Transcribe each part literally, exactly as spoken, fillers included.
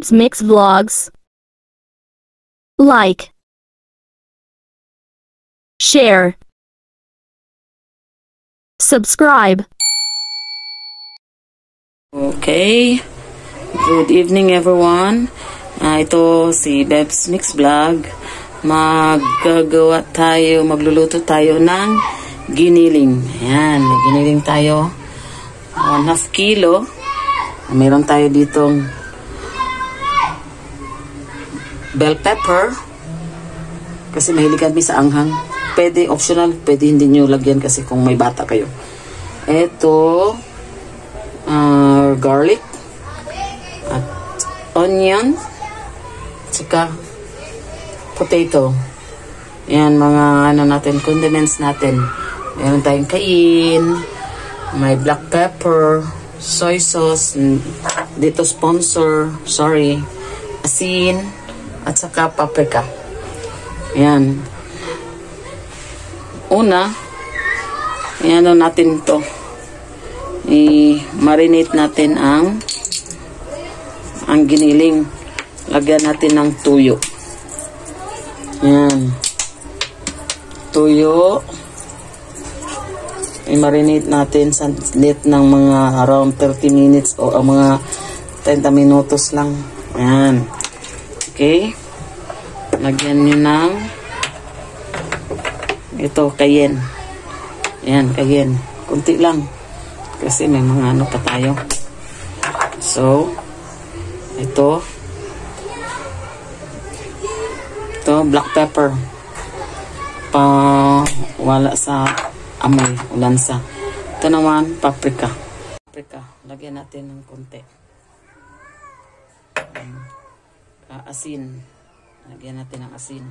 Bebs Mix Vlogs. Like, share, subscribe. Okay, good evening everyone. Uh, ito si Bebs Mix Vlog. Maggagawa tayo, magluluto tayo ng giniling. Ayan, may giniling tayo. One half kilo. Meron tayo ditong bell pepper. Kasi mahilig kami sa anghang. Pwede optional, pwede hindi nyo lagyan kasi kung may bata kayo. Ito, uh, garlic, at onion, saka potato. Yan, mga ano natin, condiments natin. Meron tayong cayenne, may black pepper, soy sauce, dito sponsor, sorry, asin, at saka paprika. Yan. Una, yan natin to. I-marinate natin ang ang giniling. Lagyan natin ng tuyo. Yan. Tuyo. I-marinate natin sa lit ng mga around thirty minutes o uh, mga thirty minutos lang. Ayan. Okay. Lagyan nyo ng ito, cayenne. Ayan, cayenne. Kunti lang. Kasi may mga ano pa tayo. So, ito. Ito, black pepper. Pa wala sa amoy, ulansa. Ito naman, paprika. Paprika. Lagyan natin ng konti. Um, uh, asin. Lagyan natin ng asin.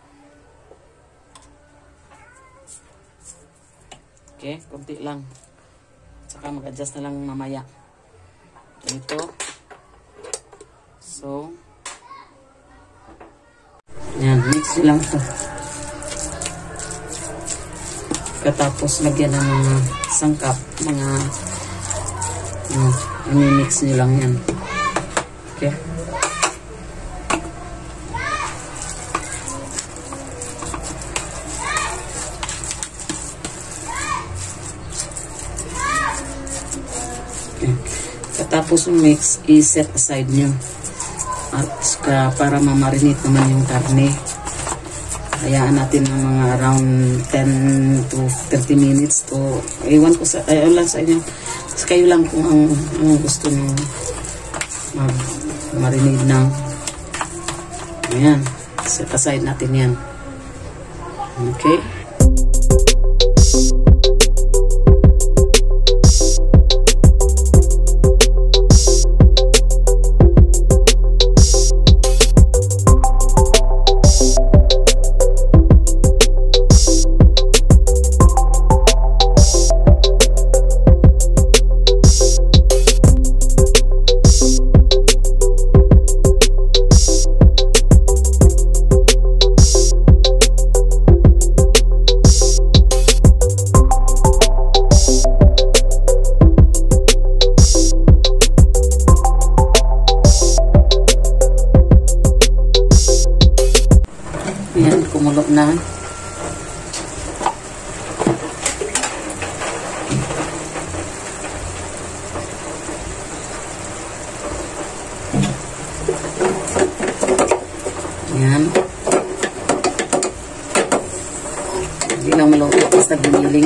Okay, konti lang. Saka mag-adjust na lang mamaya. Ito. So, yan, mix lang ito. Katapos lagyan ng mga sangkap, mga uh, i-mix nyo lang yan. Okay. Okay. Katapos yung mix, i-set aside nyo. At saka para mamarinate naman yung karne. Hayaan natin ng mga around ten to thirty minutes to iwan ko sa ayaw lang sa inyo. Kasi kayo lang kung ang, ang gusto nyo mag-marinate ng. Ayan. Set aside natin yan. Okay. Ayan, kumulo na. Ayan. Hindi lang maluto basta giniling.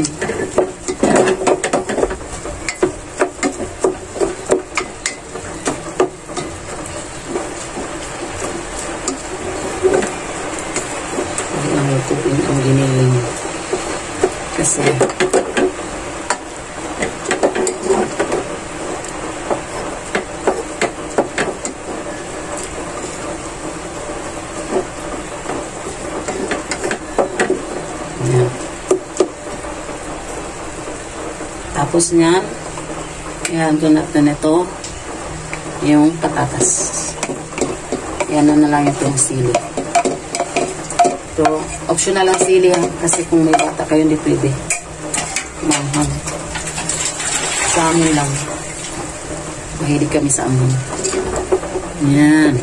Tubig ang giniling kasi yan. Tapos niyan yan doon natin ito yung patatas. Yan na lang itong sili. So, optional ang sili ha, kasi kung may bata kayo hindi pwede. Mahal. Sa amin lang. Mahilig kami sa amin. Yan.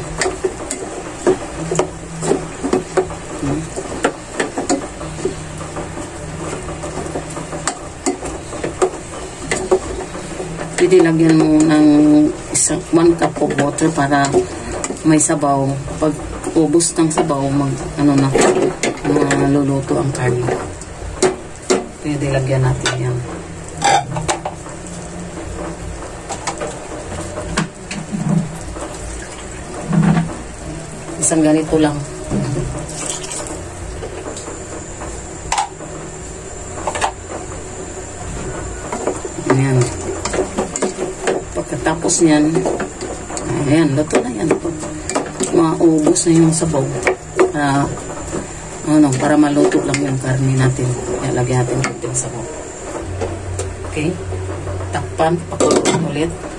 Pwede lagyan mo ng isang one cup of water para may sabaw. Pag ubos ng sabaw, mag, ano na, maluluto ang karne. Pwede lagyan natin yan. Isang ganito lang. Ayan. Pagkatapos niyan, ayan, luto na yan. Maubos na yung sabaw. Para, ano, para maluto lang yung karne natin. Kaya lagyan natin yung sabaw. Okay? Takpan, pakuloy ulit.